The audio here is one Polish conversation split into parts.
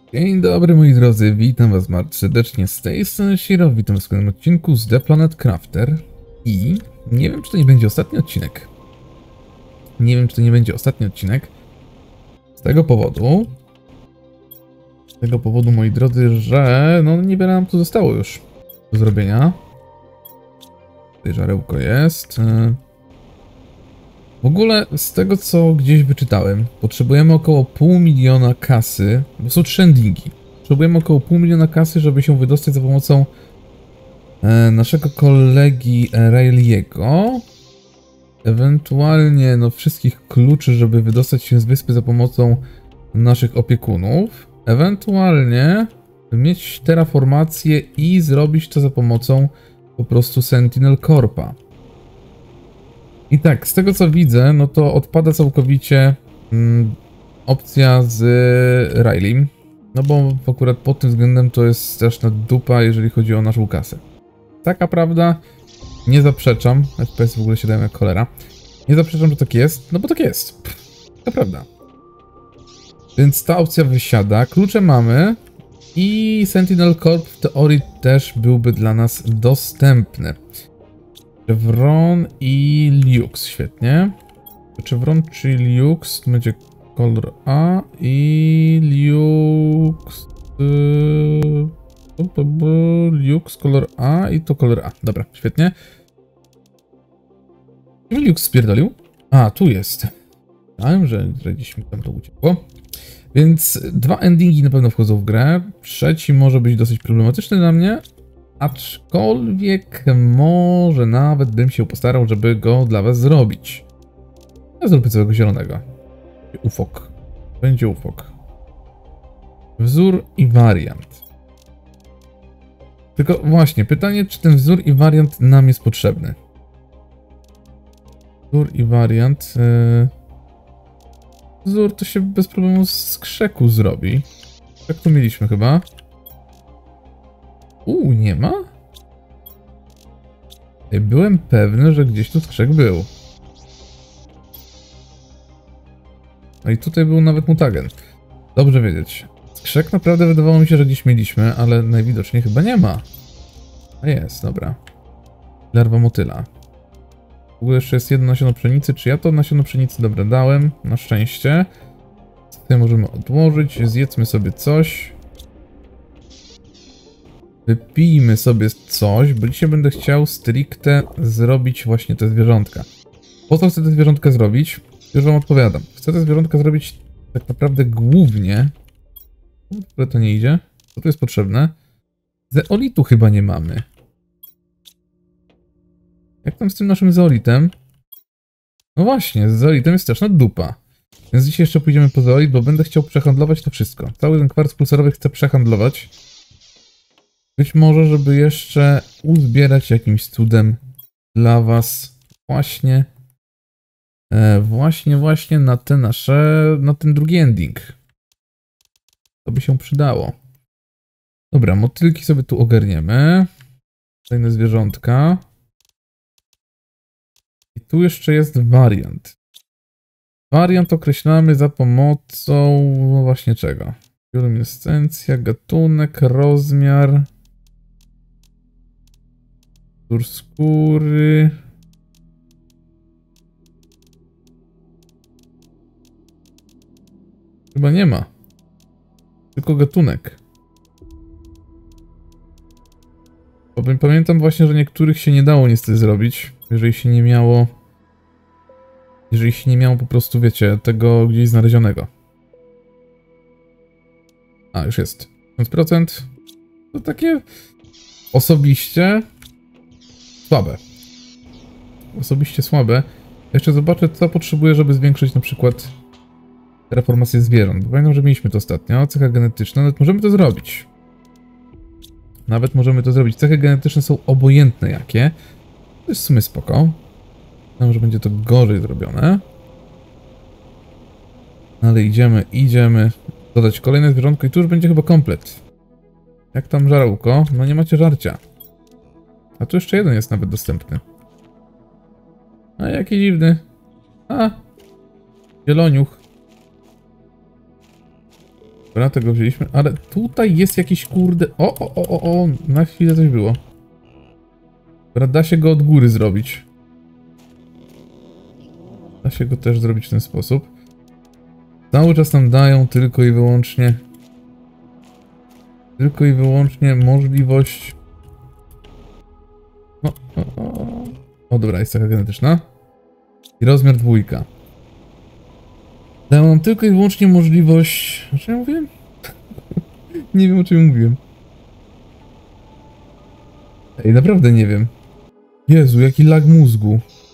Dzień dobry moi drodzy, witam was bardzo serdecznie z tej strony Shiro, witam was w kolejnym odcinku z The Planet Crafter i nie wiem czy to nie będzie ostatni odcinek. Z tego powodu moi drodzy, że no niewiele nam tu zostało już do zrobienia. Tutaj żarełko jest. W ogóle z tego co gdzieś wyczytałem, potrzebujemy około 500 000 kasy, bo są trendingi. Potrzebujemy około 500 000 kasy, żeby się wydostać za pomocą naszego kolegi Raeliego. Ewentualnie no wszystkich kluczy, żeby wydostać się z wyspy za pomocą naszych opiekunów. Ewentualnie mieć terraformację i zrobić to za pomocą po prostu Sentinel Corpa. I tak, z tego co widzę, no to odpada całkowicie opcja z Riley. No bo akurat pod tym względem to jest straszna dupa, jeżeli chodzi o naszą kasę. Taka prawda, nie zaprzeczam. FPS w ogóle się dają jak cholera. Nie zaprzeczam, że tak jest, no bo tak jest. To prawda. Więc ta opcja wysiada. Klucze mamy. I Sentinel Corp w teorii też byłby dla nas dostępny. Chevron i Lux, świetnie. Chevron czy Lux to będzie kolor A i Lux. Lux kolor A i to kolor A. Dobra, świetnie. Lux spierdolił? A, tu jest. Myślałem, że gdzieś mi tam to uciekło. Więc 2 endingi na pewno wchodzą w grę. Trzeci może być dosyć problematyczny dla mnie. Aczkolwiek może nawet bym się postarał, żeby go dla was zrobić. Ja zrobię całego zielonego. Ufok. Będzie ufok. Wzór i wariant. Tylko właśnie, pytanie, czy ten wzór i wariant nam jest potrzebny. Wzór i wariant. Wzór to się bez problemu z krzeku zrobi. Tak tu mieliśmy chyba. Nie ma? Byłem pewny, że gdzieś tu skrzek był. No i tutaj był nawet mutagen. Dobrze wiedzieć. Skrzek naprawdę wydawało mi się, że gdzieś mieliśmy, ale najwidoczniej chyba nie ma. A jest, dobra. Larwa motyla. W ogóle jeszcze jest jedno nasiono pszenicy. Czy ja to nasiono pszenicy dobra dałem? Na szczęście. Tutaj możemy odłożyć. Zjedzmy sobie coś. Wypijmy sobie coś, bo dzisiaj będę chciał stricte zrobić właśnie te zwierzątka. Po co chcę te zwierzątka zrobić? Już wam odpowiadam. Chcę te zwierzątka zrobić tak naprawdę głównie... W ogóle to nie idzie. Co tu jest potrzebne? Zeolitu chyba nie mamy. Jak tam z tym naszym zeolitem? No właśnie, z zeolitem jest straszna dupa. Więc dzisiaj jeszcze pójdziemy po zeolit, bo będę chciał przehandlować to wszystko. Cały ten kwarc pulsarowy chcę przehandlować. Być może, żeby jeszcze uzbierać jakimś cudem dla was właśnie na te nasze, na ten drugi ending. To by się przydało. Dobra, motylki sobie tu ogarniemy. Kolejne zwierzątka. I tu jeszcze jest wariant. Wariant określamy za pomocą no właśnie czego? Bioluminescencja, gatunek, rozmiar. Wzór skóry. Chyba nie ma. Tylko gatunek. Pamiętam właśnie, że niektórych się nie dało niestety zrobić. Jeżeli się nie miało po prostu, wiecie, tego gdzieś znalezionego. A, już jest. 1000%. To takie osobiście słabe. Jeszcze zobaczę, co potrzebuję, żeby zwiększyć na przykład terraformację zwierząt. Bo pamiętam, że mieliśmy to ostatnio. Cecha genetyczna. Nawet możemy to zrobić. Cechy genetyczne są obojętne jakie. To jest w sumie spoko. Myślałem, że będzie to gorzej zrobione. Ale idziemy. Dodać kolejne zwierzątko i tu już będzie chyba komplet. Jak tam żarełko? No nie macie żarcia. A tu jeszcze jeden jest nawet dostępny. A jaki dziwny. A! Zieloniuch. Dobra, tego wzięliśmy, ale tutaj jest jakiś kurde... O, na chwilę coś było. Dobra, da się go od góry zrobić. Da się go też zrobić w ten sposób. Cały czas nam dają tylko i wyłącznie możliwość... O, dobra, jest taka genetyczna. I rozmiar 2. Dają nam tylko i wyłącznie możliwość... O czym ja mówiłem? Nie wiem, o czym mówiłem. Ej, naprawdę nie wiem. Jezu, jaki lag mózgu.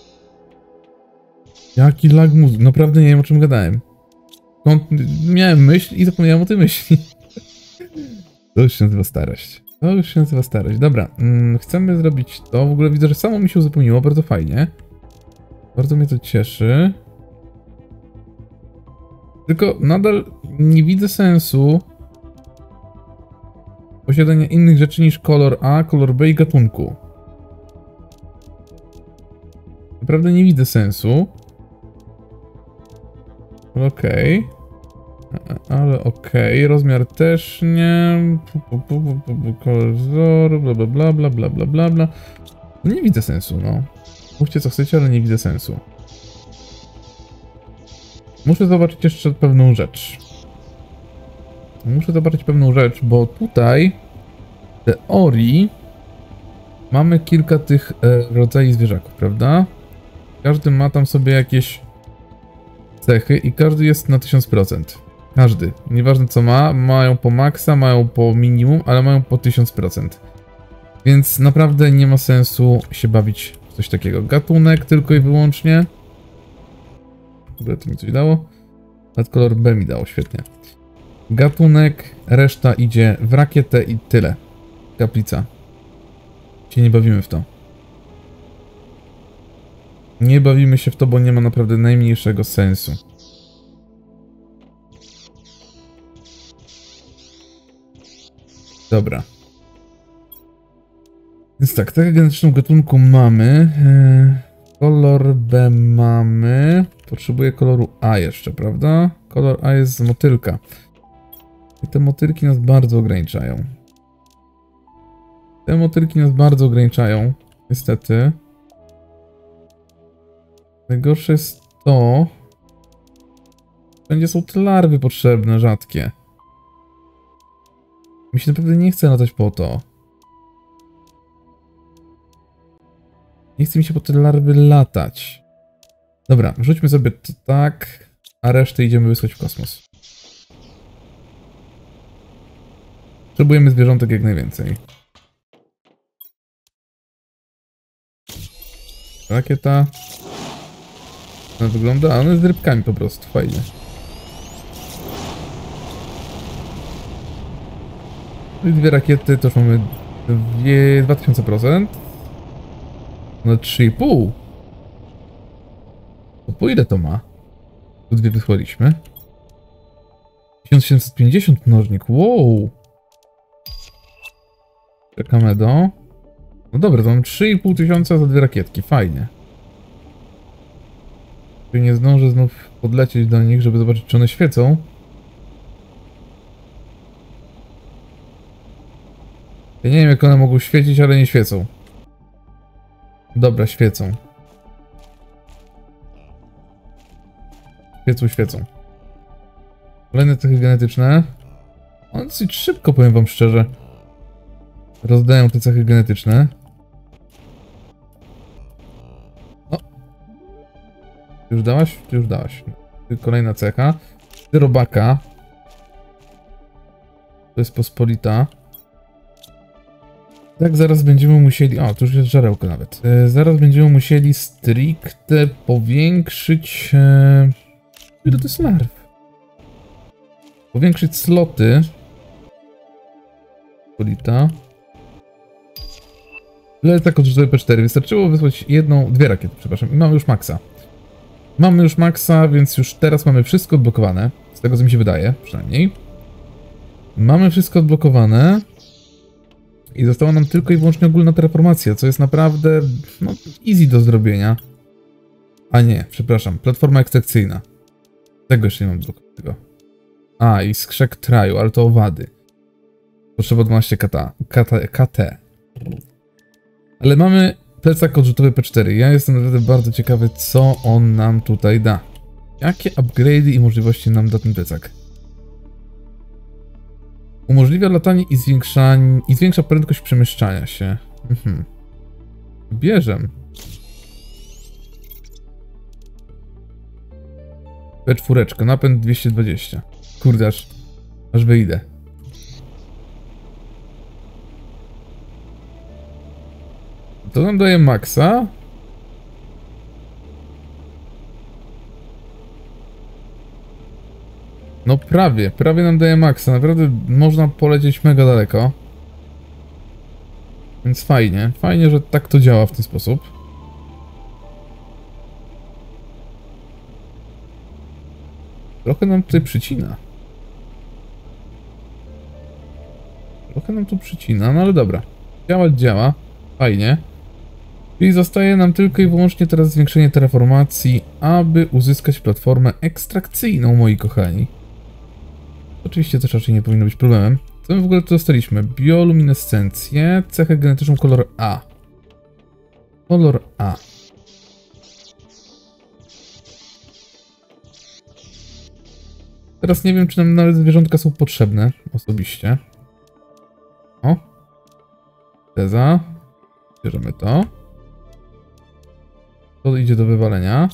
Jaki lag mózgu. Naprawdę nie wiem, o czym gadałem. Miałem myśl i zapomniałem o tej myśli. To już się nazywa starość. Dobra, chcemy zrobić to. W ogóle widzę, że samo mi się uzupełniło. Bardzo fajnie. Bardzo mnie to cieszy. Tylko nadal nie widzę sensu posiadania innych rzeczy niż kolor A, kolor B i gatunku. Naprawdę nie widzę sensu. Okej. Ale okej. Rozmiar też nie. Kolor wzoru, bla. No nie widzę sensu, no. Mówcie co chcecie, ale nie widzę sensu. Muszę zobaczyć jeszcze pewną rzecz. Bo tutaj w teorii mamy kilka tych rodzajów zwierzaków, prawda? Każdy ma tam sobie jakieś cechy i każdy jest na 1000%. Każdy. Nieważne co ma, mają po maksa, mają po minimum, ale mają po 1000%. Więc naprawdę nie ma sensu się bawić w coś takiego. Gatunek tylko i wyłącznie. W ogóle to mi coś dało. Nawet kolor B mi dało, świetnie. Gatunek, reszta idzie w rakietę i tyle. Kaplica. Się nie bawimy w to. Nie bawimy się w to, bo nie ma naprawdę najmniejszego sensu. Dobra. Więc tak, tego genetyczną gatunku mamy. Kolor B mamy. Potrzebuję koloru A jeszcze, prawda? Kolor A jest z motylka. I te motylki nas bardzo ograniczają. Niestety. Najgorsze jest to... Wszędzie są te larwy potrzebne, rzadkie. Mi się naprawdę nie chce latać po to. Nie chce mi się po te larwy latać. Dobra, rzućmy sobie to tak, a resztę idziemy wysłać w kosmos. Potrzebujemy zwierzątek jak najwięcej. Rakieta. Ona wygląda, a ona jest z rybkami po prostu, fajnie. I 2 rakiety, to już mamy 2000%. No 3,5. To po ile to ma? Tu 2 wysłaliśmy. 1750 mnożnik, wow. Czekamy do... No dobra, to mam 3500 za 2 rakietki, fajnie. Nie zdążę znów podlecieć do nich, żeby zobaczyć, czy one świecą. Ja nie wiem, jak one mogą świecić, ale nie świecą. Dobra, świecą. Świecą. Kolejne cechy genetyczne. One dosyć szybko, powiem wam szczerze, rozdają te cechy genetyczne. O! Ty już dałaś? Ty już dałaś. Kolejna cecha. Ty robaka. To jest pospolita. Tak, zaraz będziemy musieli... O, to już jest żarełko nawet. Zaraz będziemy musieli stricte powiększyć... Ile to jest larw? Powiększyć sloty. Pospolita. Ale tak odrzucę P4. Wystarczyło wysłać 2 rakiety, przepraszam. I mamy już maksa. Więc już teraz mamy wszystko odblokowane. Z tego, co mi się wydaje, przynajmniej. Mamy wszystko odblokowane. I została nam tylko i wyłącznie ogólna terraformacja, co jest naprawdę, no, easy do zrobienia. A nie, przepraszam, platforma ekstrakcyjna. Tego jeszcze nie mam odblokowanego. A, i skrzek traju, ale to owady. Potrzeba 12 KT. Ale mamy plecak odrzutowy P4. Ja jestem naprawdę bardzo ciekawy, co on nam tutaj da. Jakie upgrade'y i możliwości nam da ten plecak? Umożliwia latanie i zwiększa prędkość przemieszczania się. Bierzem. P4, napęd 220. Kurde, aż wyjdę. To nam daje maksa. No prawie nam daje maksa. Naprawdę można polecieć mega daleko. Więc fajnie, że tak to działa w ten sposób. Trochę nam tutaj przycina. No ale dobra. Działa. Fajnie. Czyli zostaje nam tylko i wyłącznie teraz zwiększenie terraformacji, aby uzyskać platformę ekstrakcyjną, moi kochani. Oczywiście też raczej nie powinno być problemem. Co my w ogóle tu dostaliśmy? Bioluminescencję, cechę genetyczną kolor A. Kolor A. Teraz nie wiem, czy nam nawet zwierzątka są potrzebne osobiście. O. Teza. Bierzemy to. To idzie do wywalenia.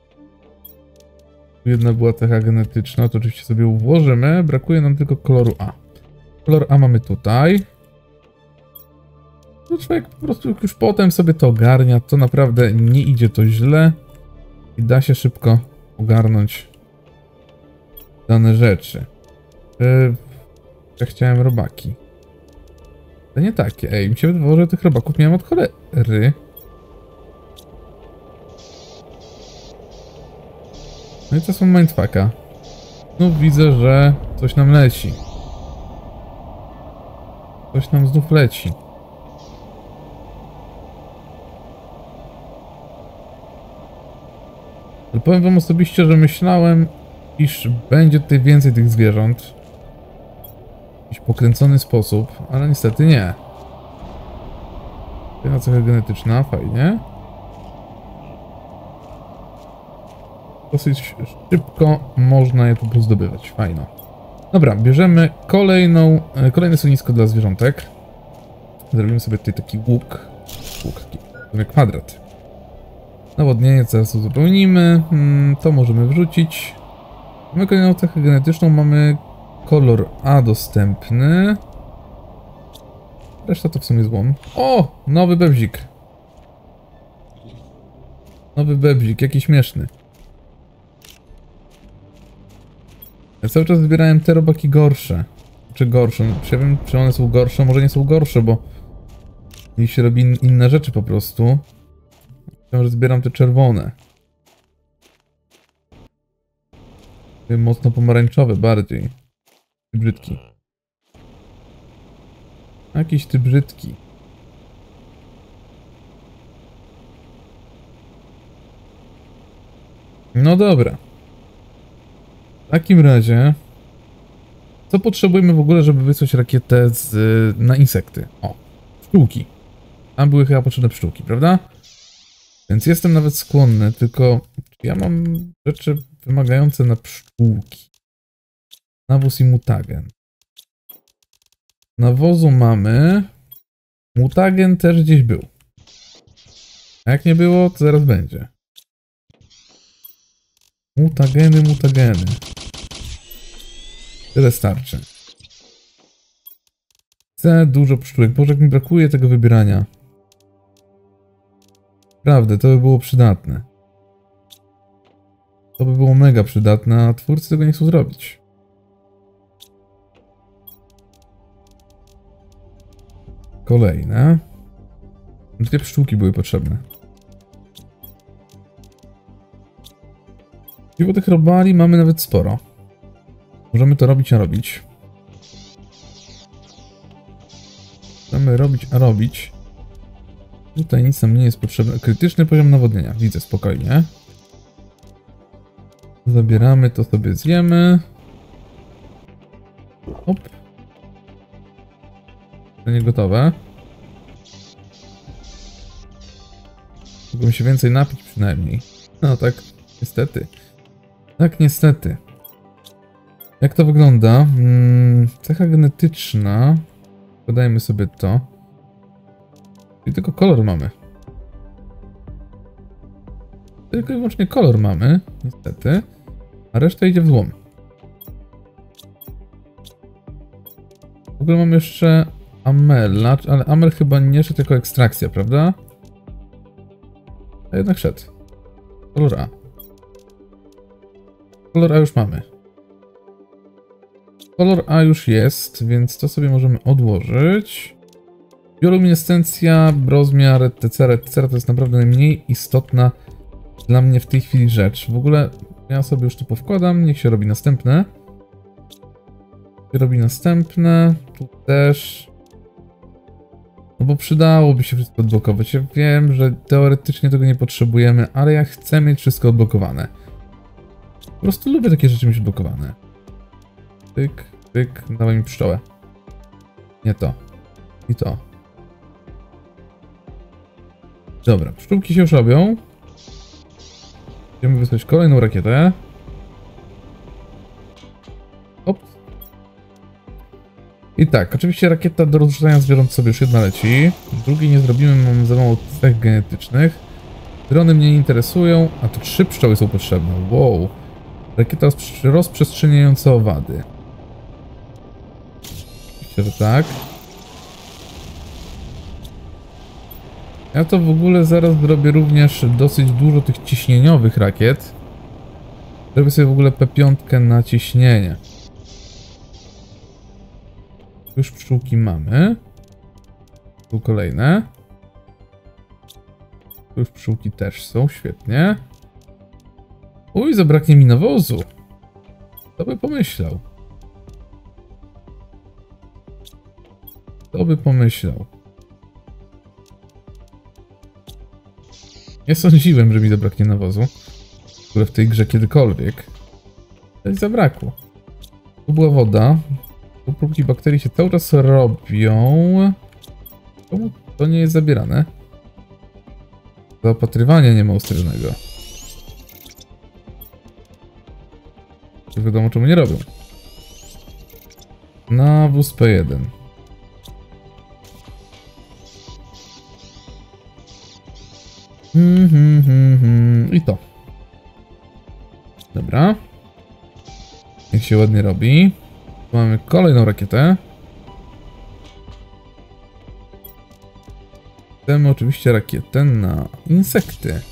Tu jedna była cecha genetyczna, to oczywiście sobie ułożymy. Brakuje nam tylko koloru A. Kolor A mamy tutaj. No człowiek po prostu już potem sobie to ogarnia. To naprawdę nie idzie to źle. I da się szybko ogarnąć dane rzeczy. Ja chciałem robaki. To nie takie. Ej, mi się wydawało, że tych robaków miałem od cholery. No i to są mindfucka. Znów widzę, że coś nam leci. Coś nam znów leci. Ale powiem wam osobiście, że myślałem, iż będzie tutaj więcej tych zwierząt. W jakiś pokręcony sposób, ale niestety nie. Jedna cecha genetyczna, fajnie. Dosyć szybko można je tu pozdobywać, fajno. Dobra, bierzemy kolejne schronisko dla zwierzątek. Zrobimy sobie tutaj taki łuk, kwadrat. Nawodnienie zaraz uzupełnimy, to możemy wrzucić. Mamy kolejną cechę genetyczną, mamy kolor A dostępny. Reszta to w sumie złom. O! Nowy bebzik. Jaki śmieszny. Ja cały czas zbierałem te robaki gorsze. Czy gorsze? Ja wiem, czy one są gorsze, może nie są gorsze, bo niech się robi inne rzeczy po prostu. Myślałem, że zbieram te czerwone. Te mocno pomarańczowe bardziej. Ty brzydki. Jakiś ty brzydki. No dobra. W takim razie... Co potrzebujemy w ogóle, żeby wysłać rakietę na insekty? O, pszczółki. Tam były chyba potrzebne pszczółki, prawda? Więc jestem nawet skłonny, tylko ja mam rzeczy wymagające na pszczółki. Nawóz i mutagen. Nawozu mamy. Mutagen też gdzieś był. A jak nie było, to zaraz będzie. Mutageny. Tyle starczy. Chcę dużo pszczółek. Boże, jak mi brakuje tego wybierania. Naprawdę, to by było przydatne. To by było mega przydatne, a twórcy tego nie chcą zrobić. Kolejne. Dwie pszczółki były potrzebne. I tych robali mamy nawet sporo. Możemy to robić, a robić. Możemy robić, a robić. Tutaj nic nam nie jest potrzebne. Krytyczny poziom nawodnienia. Widzę, spokojnie. Zabieramy to, sobie zjemy. Hop. To nie gotowe. Mógłbym się więcej napić przynajmniej. No tak, niestety. Tak, niestety. Jak to wygląda? Cecha genetyczna. Podajmy sobie to. I tylko kolor mamy. Tylko i wyłącznie kolor mamy, niestety. A reszta idzie w złom. W ogóle mam jeszcze Amela, ale Amel chyba nie szedł jako ekstrakcja, prawda? A jednak szedł. Kolor A. Kolor A już mamy. Kolor A już jest, więc to sobie możemy odłożyć. Bioluminescencja, rozmiar, etc. to jest naprawdę najmniej istotna dla mnie w tej chwili rzecz. W ogóle ja sobie już tu powkładam, niech się robi następne. Tu też. No bo przydałoby się wszystko odblokować. Ja wiem, że teoretycznie tego nie potrzebujemy, ale ja chcę mieć wszystko odblokowane. Po prostu lubię takie rzeczy mieć odblokowane. Pyk, pyk, dawaj mi pszczołę. Nie to. I to. Dobra, pszczółki się już robią. Będziemy wysłać kolejną rakietę. Hop. I tak, oczywiście rakieta do rozrzucania zwierząt sobie już jedna leci. Drugiej nie zrobimy, mam za mało cech genetycznych. Drony mnie nie interesują, a tu 3 pszczoły są potrzebne. Wow. Rakieta rozprzestrzeniająca owady. Myślę, że tak. Ja to w ogóle zaraz zrobię również dosyć dużo tych ciśnieniowych rakiet. Zrobię sobie w ogóle P5 na ciśnienie. Już pszczółki mamy. Tu kolejne. Tu już pszczółki też są, świetnie. Uj, zabraknie mi nawozu. Kto by pomyślał? Kto by pomyślał? Nie sądziłem, że mi zabraknie nawozu. W ogóle w tej grze kiedykolwiek. Coś zabrakło. Tu była woda. Tu próbki bakterii się cały czas robią. Czemu to nie jest zabierane? Zaopatrywania nie ma usterzonego. Nie wiadomo, czemu nie robią. Nawóz P1. I to. Dobra. Niech się ładnie robi. Tu mamy kolejną rakietę. Chcemy oczywiście rakietę na insekty.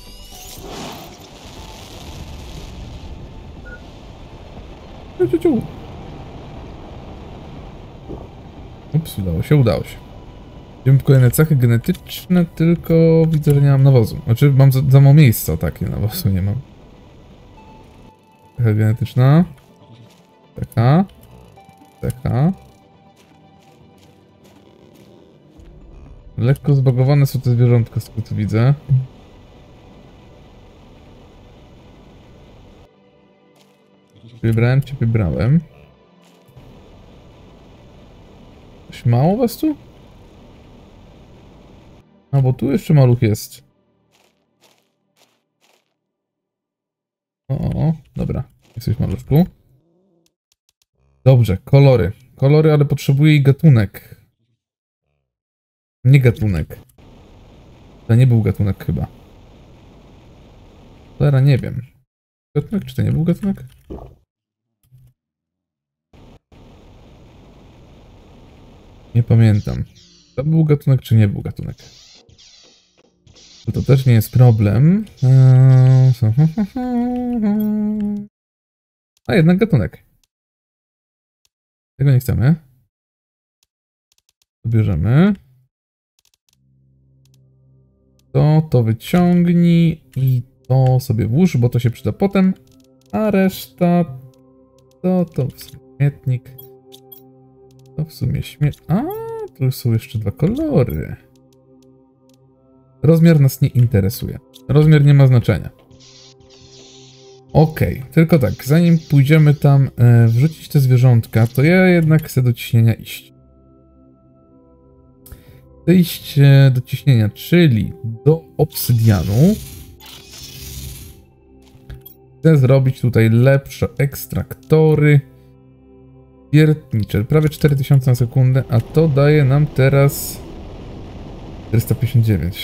Ups, udało się. Widzimy kolejne cechy genetyczne, tylko widzę, że nie mam nawozu. Znaczy mam za mało miejsca, tak, nie nawozu nie mam. Cecha genetyczna. Cecha. Lekko zbagowane są te zwierzątka, z tego co widzę. Wybrałem. Coś mało was tu? A, bo tu jeszcze maluch jest. O, dobra. Jesteś maluszku. Dobrze, kolory. Kolory, ale potrzebuję i gatunek. Nie gatunek. To nie był gatunek chyba. Cholera, nie wiem. Gatunek, czy to nie był gatunek? Nie pamiętam. To był gatunek, czy nie był gatunek? To też nie jest problem. A jednak gatunek. Tego nie chcemy. Bierzemy. To wyciągnij i to sobie włóż, bo to się przyda potem. A reszta to w sumie śmietnik. To w sumie A, tu są jeszcze 2 kolory. Rozmiar nas nie interesuje. Rozmiar nie ma znaczenia. Okej, tylko tak, zanim pójdziemy tam wrzucić te zwierzątka, to ja jednak chcę do ciśnienia iść. Chcę iść do ciśnienia, czyli do obsydianu. Chcę zrobić tutaj lepsze ekstraktory wiertnicze. Prawie 4000 na sekundę, a to daje nam teraz 459.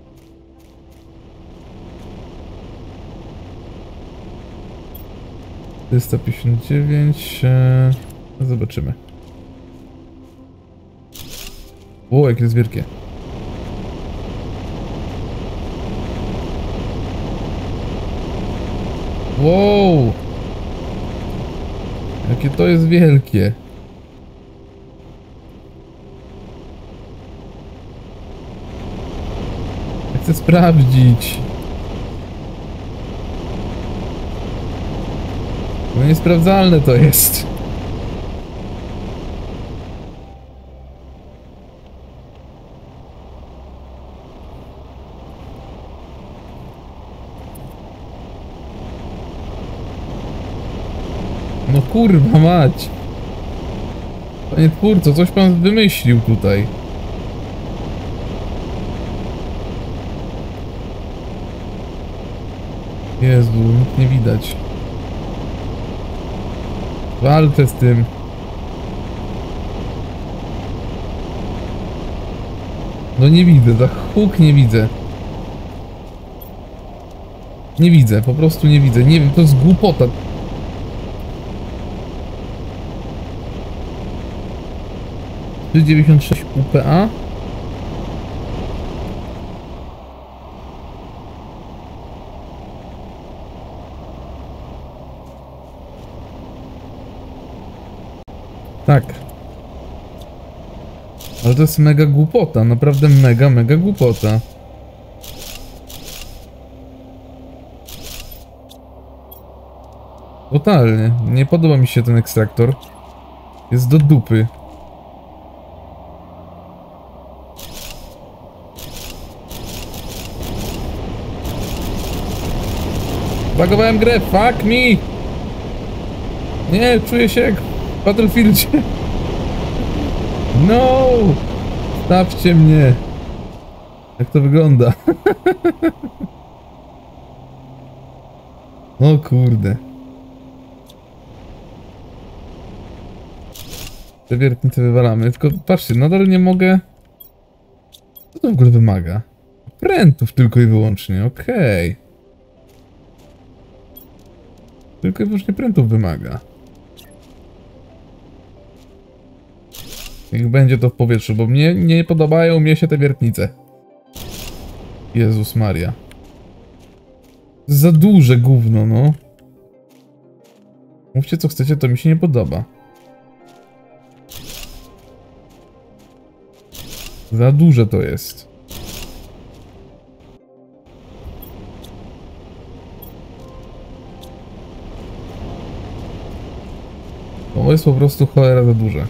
Zobaczymy. O, jakie jest wielkie. Wow! Jakie to jest wielkie. Ja chcę sprawdzić. Bo niesprawdzalne to jest. No kurwa mać. Panie twórco, coś pan wymyślił tutaj. Jezu, nic nie widać. Walczę z tym. No nie widzę, za huk nie widzę. Nie widzę, po prostu nie widzę. Nie wiem, to jest głupota. To jest 96 UPA. Tak. Ale to jest mega głupota, naprawdę mega głupota. Totalnie. Nie podoba mi się ten ekstraktor. Jest do dupy. Zbagowałem grę, fuck me! Nie, czuję się jak w Battlefieldzie. No! Stawcie mnie! Jak to wygląda? O kurde. Te wiertnice wywalamy, tylko patrzcie, nadal nie mogę... Co to w ogóle wymaga? Prętów tylko i wyłącznie, okej. Tylko i wyłącznie prętów wymaga. Niech będzie to w powietrzu, bo mnie nie podobają się te wiertnice. Jezus Maria. Za duże gówno, no. Mówcie co chcecie, to mi się nie podoba. Za duże to jest. To jest po prostu cholera za duże.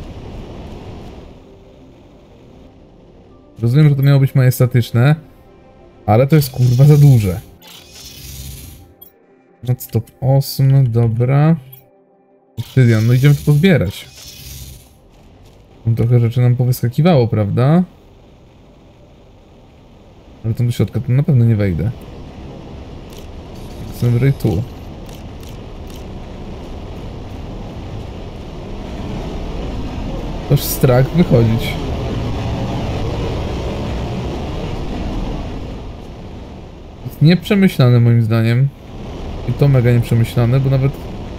Rozumiem, że to miało być majestatyczne, ale to jest kurwa za duże. No stop 8, dobra. Obsydian, no idziemy to pozbierać. Tam trochę rzeczy nam powyskakiwało, prawda? Ale tam do środka to na pewno nie wejdę. Accelerate tu. Toż strach wychodzić. Jest nieprzemyślane moim zdaniem. I to mega nieprzemyślane, bo nawet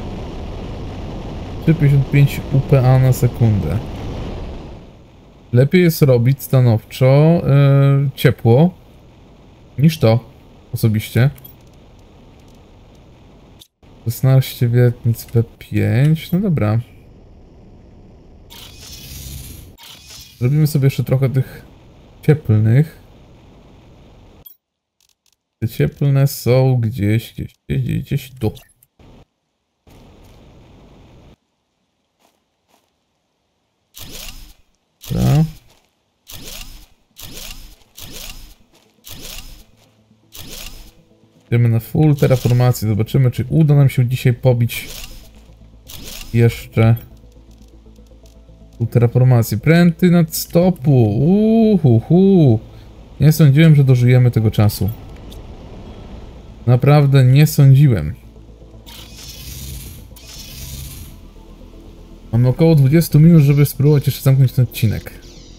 3,55 UPA na sekundę. Lepiej jest robić stanowczo ciepło niż to, osobiście. 16 wiertnic P5, no dobra. Zrobimy sobie jeszcze trochę tych cieplnych. Te cieplne są gdzieś tu. Dobra. Idziemy na full terraformację. Zobaczymy, czy uda nam się dzisiaj pobić jeszcze full terraformację. Pręty nad stopu. Nie sądziłem, że dożyjemy tego czasu. Naprawdę nie sądziłem. Mamy około 20 minut, żeby spróbować jeszcze zamknąć ten odcinek.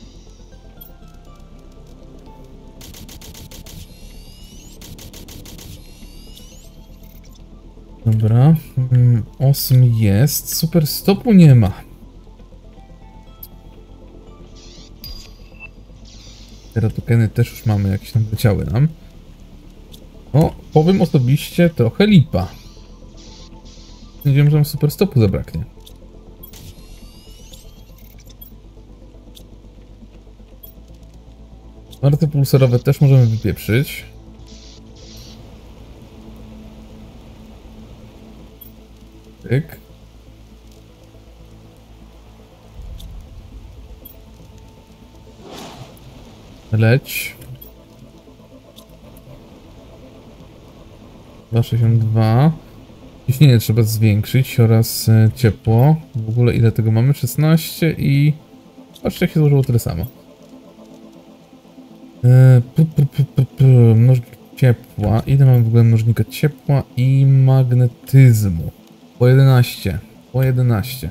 Dobra. 8 jest. Super stopu nie ma. Teratokeny też już mamy, jakieś tam leciały nam. O, powiem osobiście, trochę lipa. Nie wiem, że nam super stopu zabraknie. Marty pulsarowe też możemy wypieprzyć. Tyk. Leć. 2,62. Ciśnienie trzeba zwiększyć oraz ciepło. W ogóle ile tego mamy? 16 i... Patrzcie, jak się złożyło tyle samo. Mnożnik ciepła. Ile mamy w ogóle mnożnika ciepła i magnetyzmu? Po 11. Po 11.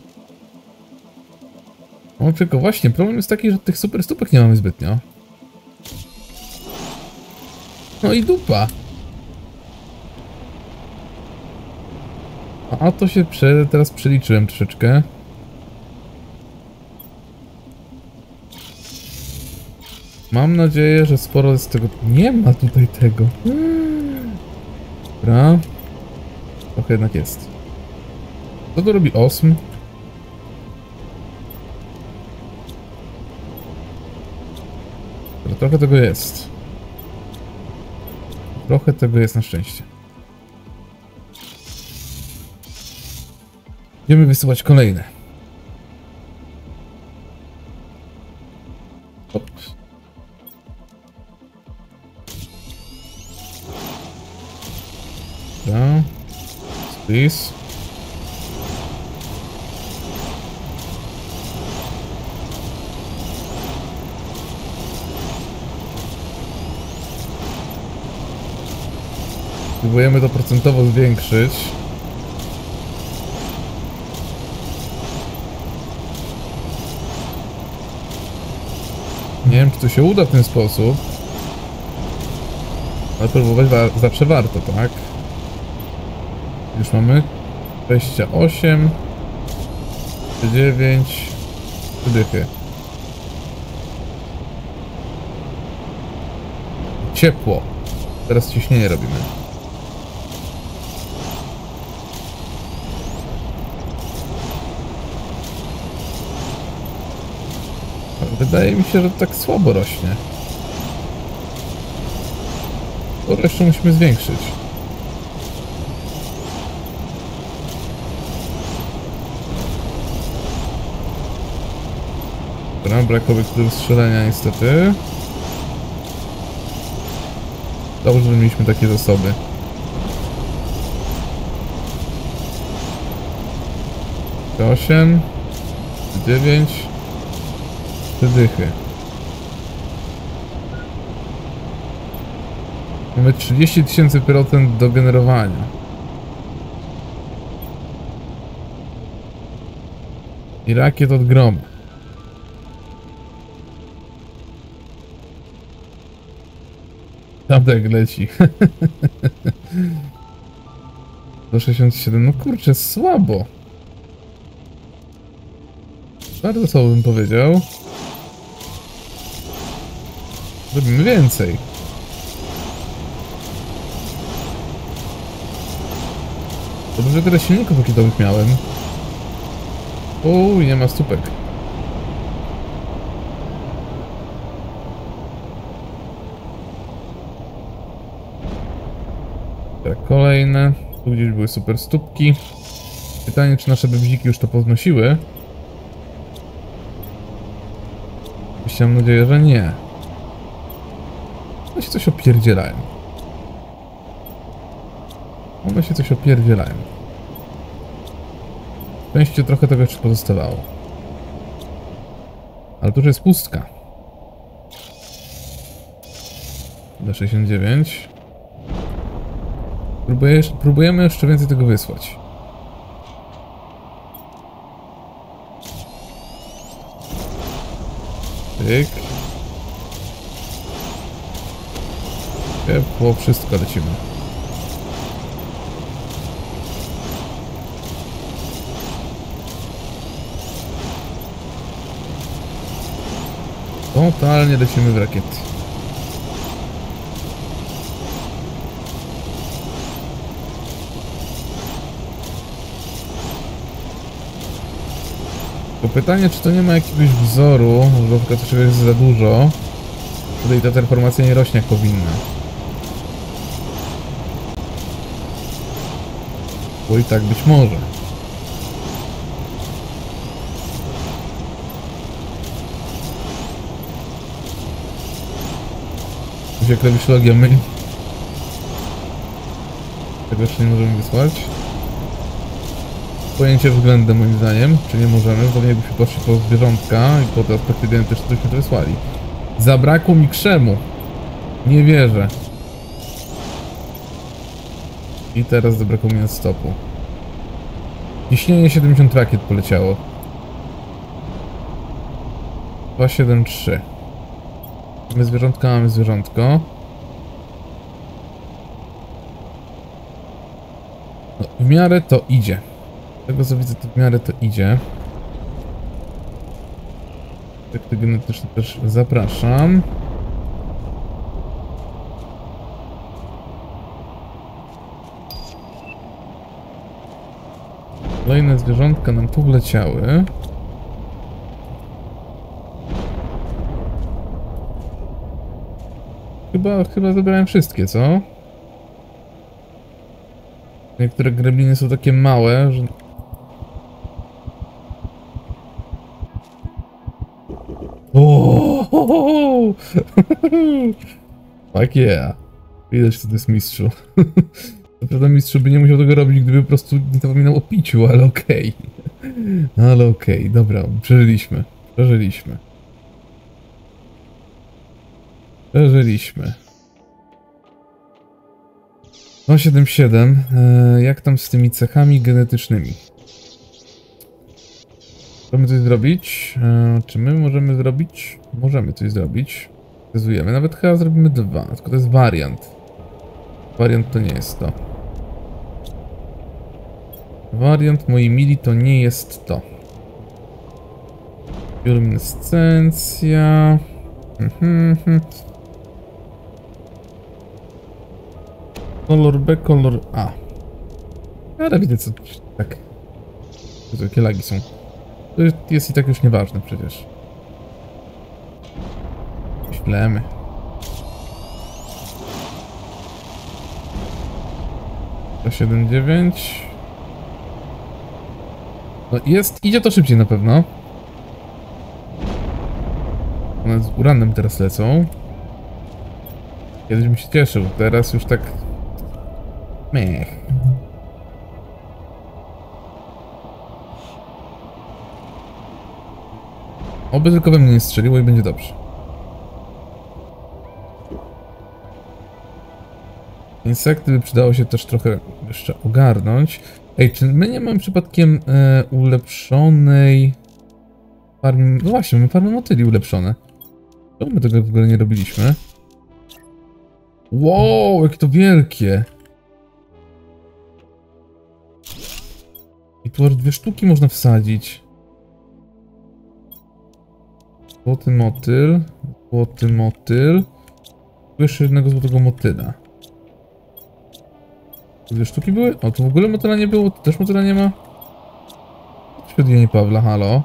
O, tylko właśnie, problem jest taki, że tych super stópek nie mamy zbytnio. No i dupa. A to się teraz przeliczyłem troszeczkę. Mam nadzieję, że sporo z tego... Nie ma tutaj tego. Dobra. Trochę jednak jest. Co to robi osm? Dobra, trochę tego jest. Trochę tego jest na szczęście. Będziemy wysyłać kolejne. Hop. Dobra. Please. Spróbujemy to procentowo zwiększyć. Nie wiem, czy to się uda w ten sposób. Ale próbować zawsze warto, tak? Już mamy 28, 9, dychy. Ciepło. Teraz ciśnienie robimy. Wydaje mi się, że to tak słabo rośnie. To jeszcze musimy zwiększyć. Dobra, brakowy do strzelania niestety. Dobrze, że mieliśmy takie zasoby. To 8, 9, dychy. Mamy 30 000% do generowania. I rakiet od gromu. Tadek leci. Do 67. No kurczę, słabo. Bardzo słabo bym powiedział. Zrobimy więcej. Dobrze, że tyle silników rakietowych miałem. Uuu, nie ma stópek. Tak, kolejne. Tu gdzieś były super stópki. Pytanie, czy nasze bebziki już to podnosiły. Mam nadzieję, że nie. No się coś opierdzielają. One się coś opierdzielają. W szczęście trochę tego jeszcze pozostawało. Ale tu już jest pustka. D69. Próbujemy jeszcze więcej tego wysłać. Tyk. Ciepło, wszystko lecimy. Totalnie lecimy w rakiety. To pytanie, czy to nie ma jakiegoś wzoru, że na przykład czegoś jest za dużo, tutaj ta terformacja nie rośnie jak powinna. Bo i tak być może. Tu się klawiszologia myli. Tego jeszcze nie możemy wysłać. Pojęcie względem moim zdaniem, czy nie możemy, pewnie jakbyśmy poszli po zwierzątka i po te aspekty genetyczne, to byśmy to wysłali. Zabrakło mi krzemu. Nie wierzę. I teraz zabrakło mi stopu. Ciśnienie 70 rakiet poleciało. 273. Mamy zwierzątka, mamy zwierzątko. No, w miarę to idzie. Z tego co widzę, to w miarę to idzie. Efekty genetyczne też zapraszam. Kolejne zwierzątka nam tu wleciały. Chyba zebrałem wszystkie, co? Niektóre grebliny są takie małe, że... Oooo! Fuck yeah! Widać, co to jest mistrzu. Co prawda mistrzu by nie musiał tego robić, gdyby po prostu nie zapominał o piciu, ale okej. Ale okej, dobra, przeżyliśmy. Przeżyliśmy. Przeżyliśmy. 277. Jak tam z tymi cechami genetycznymi? Możemy coś zrobić? Czy my możemy zrobić? Możemy coś zrobić. Testujemy. Nawet chyba zrobimy 2. Tylko to jest wariant. Wariant to nie jest to. Wariant, moi mili, to nie jest to. Luminescencja. Kolor B, kolor A. Ale widzę, co... Tak. Jakie lagi są. To jest i tak już nieważne przecież. Ślemy. To 7,9. No jest, idzie to szybciej na pewno. One z uranem teraz lecą. Kiedyś bym się cieszył, teraz już tak... Mech. Oby tylko we mnie nie strzeliło i będzie dobrze. Insekty by przydało się też trochę jeszcze ogarnąć. Ej, czy my nie mamy przypadkiem ulepszonej farmy... No właśnie, mamy farmy motyli ulepszone. Czemu my tego w ogóle nie robiliśmy? Wow, jakie to wielkie! I tu aż 2 sztuki można wsadzić. Złoty motyl. Złoty motyl. Tu jeszcze jednego złotego motyla. 2 sztuki były? O, tu w ogóle motyla nie było, tu też motyla nie ma. Świetnie Pawla, halo.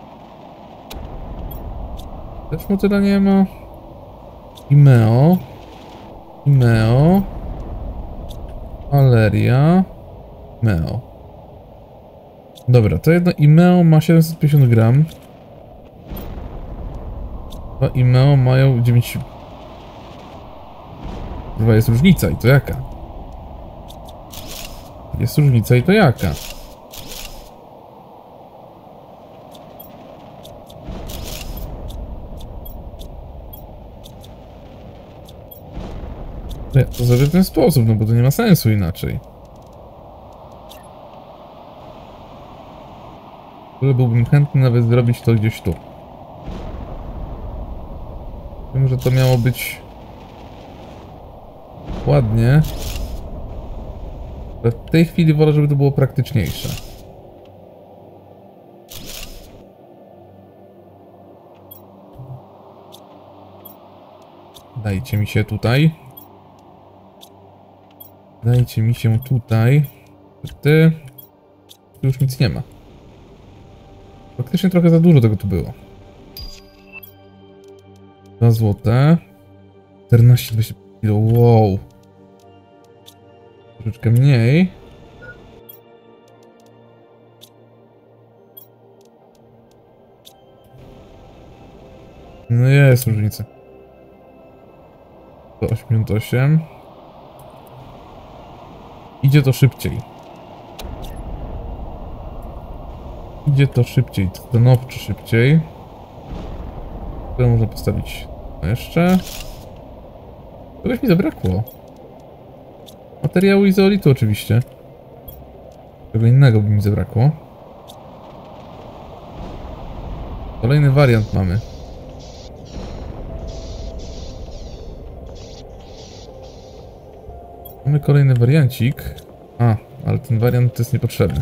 Też motyla nie ma. Imeo. Imeo. Valeria. Imeo. Dobra, to jedno Imeo ma 750 gram. Dwa Imeo mają 9... Chyba jest różnica i to jaka? Jest różnica i to jaka? Ja to zrobię w ten sposób, no bo to nie ma sensu inaczej. Byłbym chętny nawet zrobić to gdzieś tu. Wiem, że to miało być ładnie. Ale w tej chwili wolę, żeby to było praktyczniejsze. Dajcie mi się tutaj. Dajcie mi się tutaj. Ty. Tu już nic nie ma. Faktycznie trochę za dużo tego tu było. 2 złote. 14-20 kilo. Wow. Troszeczkę mniej. No jest różnica. 188. Idzie to szybciej. Idzie to szybciej, stanowczo szybciej. Które można postawić jeszcze. Czegoś mi zabrakło. Materiału izolitu oczywiście. Czego innego by mi zabrakło. Kolejny wariant mamy. Mamy kolejny wariancik. A, ale ten wariant to jest niepotrzebny.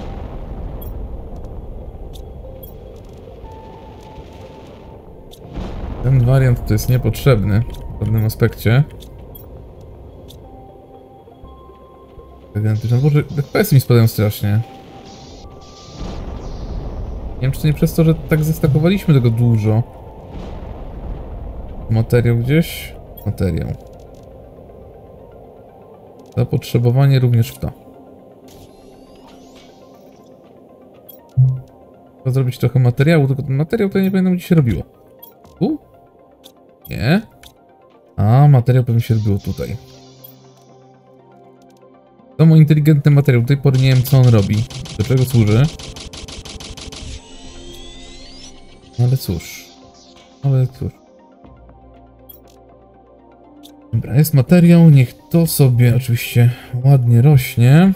Ten wariant to jest niepotrzebny w pewnym aspekcie. Gigantyczny. Boże, FPS mi spadają strasznie. Nie wiem, czy to nie przez to, że tak zestakowaliśmy tego dużo. Materiał gdzieś? Materiał. Zapotrzebowanie również w to. Trzeba zrobić trochę materiału, tylko ten materiał to ja nie pamiętam, gdzie się robiło. Tu? Nie. A, materiał pewnie się robiło tutaj. To mój inteligentny materiał. Do tej pory nie wiem, co on robi. Do czego służy. Ale cóż. Ale cóż. Dobra, jest materiał. Niech to sobie oczywiście ładnie rośnie.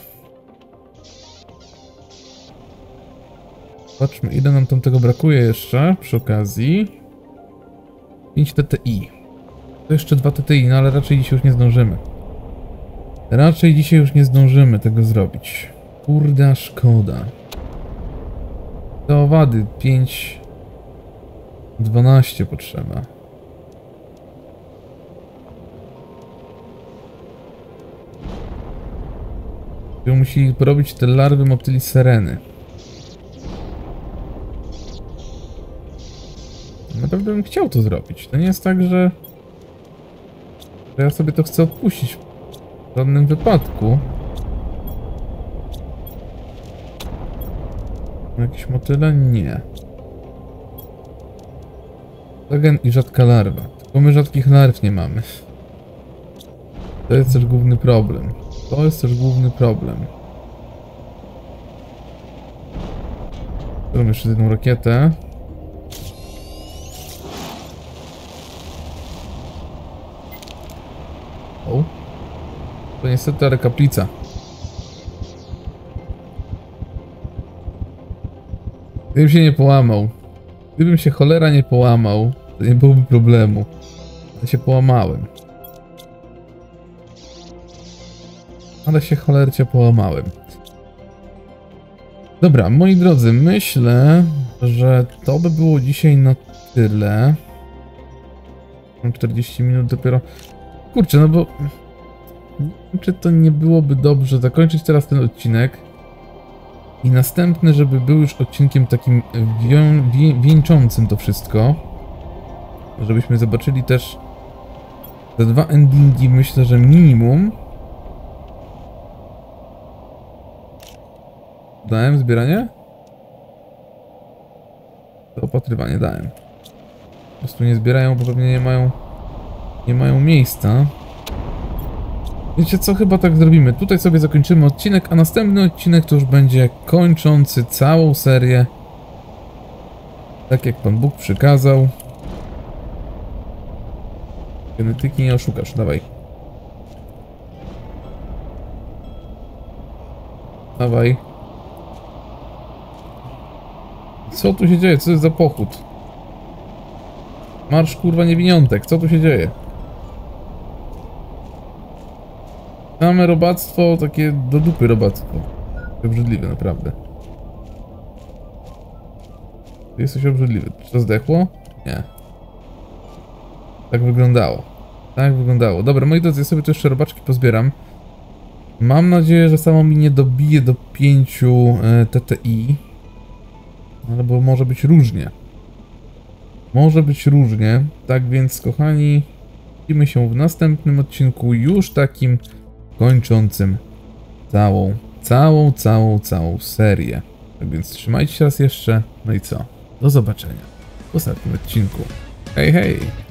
Zobaczmy, ile nam tam tego brakuje jeszcze przy okazji. 5 TTI. To jeszcze 2 TTI, no ale raczej dzisiaj już nie zdążymy. Raczej dzisiaj już nie zdążymy tego zrobić. Kurde, szkoda. Do owady 5... 12 potrzeba. Będziemy musieli porobić te larwy moptyli syreny. Naprawdę bym chciał to zrobić. To nie jest tak, że ja sobie to chcę odpuścić w żadnym wypadku. Jakieś motyle? Nie. Agen i rzadka larwa. Tylko my rzadkich larw nie mamy. To jest też główny problem. To jest też główny problem. Zrobimy jeszcze jedną rakietę. O. To niestety ale kaplica. Gdybym się nie połamał. Gdybym się cholera nie połamał, to nie byłoby problemu. Ale się połamałem. Ale się cholercie połamałem. Dobra, moi drodzy, myślę, że to by było dzisiaj na tyle. Mam 40 minut dopiero. Kurczę, no bo... Nie wiem, czy to nie byłoby dobrze zakończyć teraz ten odcinek. I następny, żeby był już odcinkiem takim wieńczącym to wszystko. Żebyśmy zobaczyli też te 2 endingi, myślę, że minimum. Dałem zbieranie? To opatrywanie dałem. Po prostu nie zbierają, bo pewnie nie mają miejsca. Wiecie co, chyba tak zrobimy. Tutaj sobie zakończymy odcinek, a następny odcinek to już będzie kończący całą serię. Tak jak Pan Bóg przykazał. Genetyki nie oszukasz, dawaj. Dawaj. Co tu się dzieje? Co to jest za pochód? Marsz kurwa niewiniątek, co tu się dzieje? Same robactwo, takie do dupy robactwo. Obrzydliwe, naprawdę. Ty jesteś obrzydliwy. Czy to zdechło? Nie. Tak wyglądało. Tak wyglądało. Dobra, moi drodzy, ja sobie tu jeszcze robaczki pozbieram. Mam nadzieję, że samo mi nie dobije do 5 TTI. Albo może być różnie. Może być różnie. Tak więc, kochani, widzimy się w następnym odcinku, już takim kończącym całą serię. Tak więc trzymajcie się raz jeszcze. No i co? Do zobaczenia w ostatnim odcinku. Hej, hej!